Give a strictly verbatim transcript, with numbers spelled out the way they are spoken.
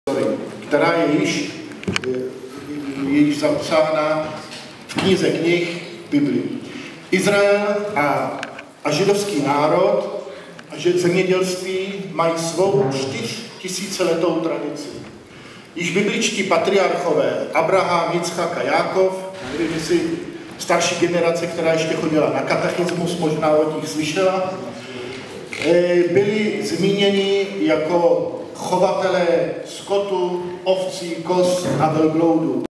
která je již, je již zapsána v knize knih Biblii. Izrael a, a židovský národ a že zemědělství mají svou čtyřtisíciletou tradici. Již bibličtí patriarchové Abraham, Jitzchak a Jákov, nevím, jestli starší generace, která ještě chodila na katechismus, možná o nich slyšela, byli zmíněni jako chovatelé skotu, ovcí, koz a velbloudů.